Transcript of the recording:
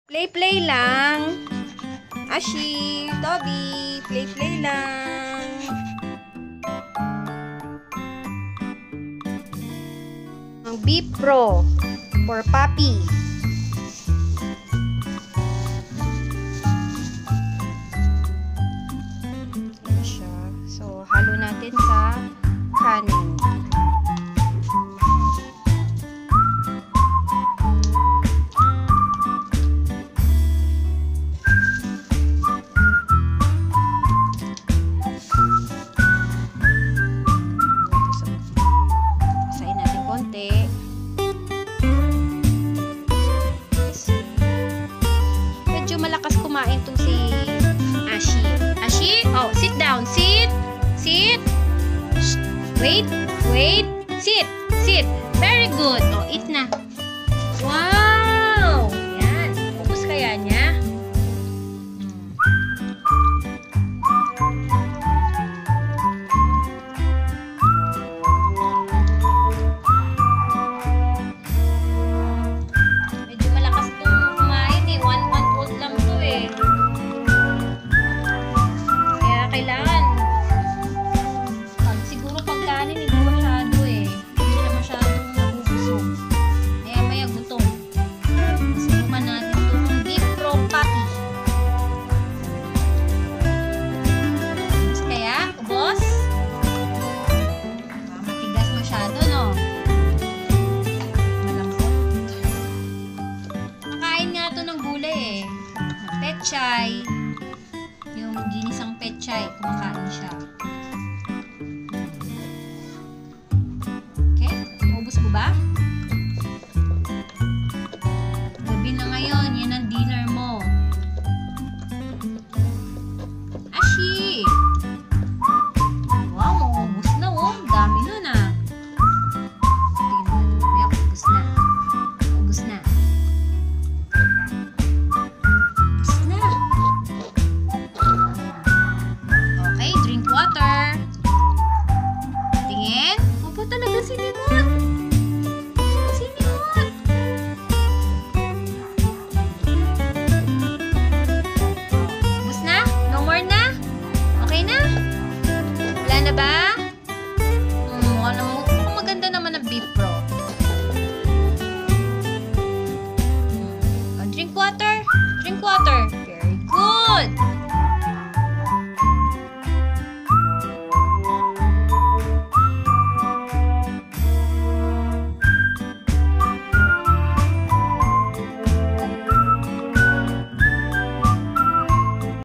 Play lang. Ashi, Toby, play lang. Ang Beef Pro for puppy. Ayan siya. So, halo natin sa kanin. Malakas kumain tong si Ashi. Ashi, oh, sit down. Sit. Wait. Sit. Very good. Oh, eat na. Wow! Yan. Ubus kaya niya? Pechay, yung ginisang pechay, kumakain siya.